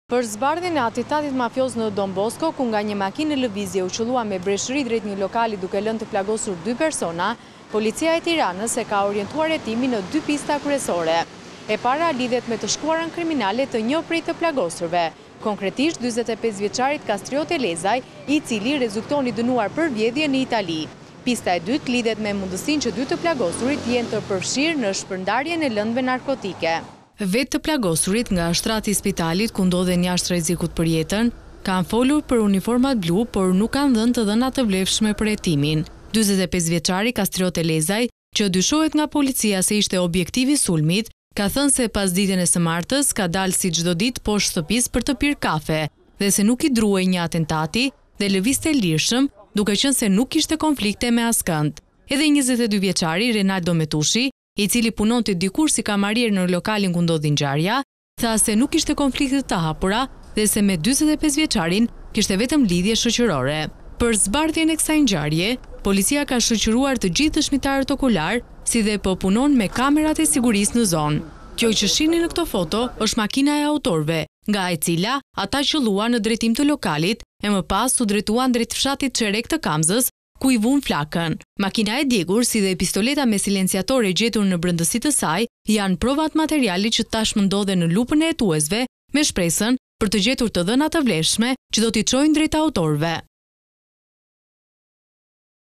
Për zbardhjen e atentatit mafios në Don Bosco, ku nga një makinë në lëvizje u qëllua me breshëri drejt një lokali duke lënë të plagosur 2 persona, policia e Tiranës e ka orientuar hetimin në 2 pista kryesore. E para lidhet me të shkuarën kriminale të një prej të plagosurve, konkretisht 45 vjeçarit Kastriote Lezaj, i cili rezulton i dënuar për vjedhje në Itali. Pista e dytë lidhet me mundësinë që 2 të plagosurit jenë të përfshirë në shpërndarjen e lëndëve narkotike. Vetë të plagosurit nga shtrati i spitalit ku ndodhen jashtë rrezikut për jetën, kanë folur për uniformat blu, por nuk kanë dhënë të dhëna të vlefshme për hetimin. 45 vjeçari Kastriote Lezaj, që dyshohet nga policia se ishte objektivi i sulmit, ka thënë se pas ditën e së martës ka dalë si çdo ditë poshtë shtëpisë për të pirë kafe, dhe se nuk i druej një atentati dhe lëvizte lirshëm, duke qenë se nuk kishte konflikte me askënd. Edhe 22 vjeçari Renaldo Metushi, i cili punonte dikur si kamarier në lokalin ku ndodhi ngjarja, tha se nuk kishte konflikte të hapura dhe se me 45 vjeçarin kishte vetëm lidhje shoqërore. Për zbardhjen e kësaj ngjarje, policia ka shoqëruar të gjithë dëshmitarët okular, si dhe po punon me kamerat e sigurisë në zonë. Kjo që shihni në këto foto është makina e autorëve, nga e cila ata qëlluan në drejtim të lokalit e më pas u drejtuan drejt fshatit Çerek të Kamzës, ku i vun flakën. Makina e djegur, si dhe pistoleta me silenciatore gjetur në brendësi të saj, janë provat materiali që tashmë ndodhen në lupën e hetuesve, me shpresën për të gjetur të dhëna të vlefshme që do t'i çojnë drejt autorëve.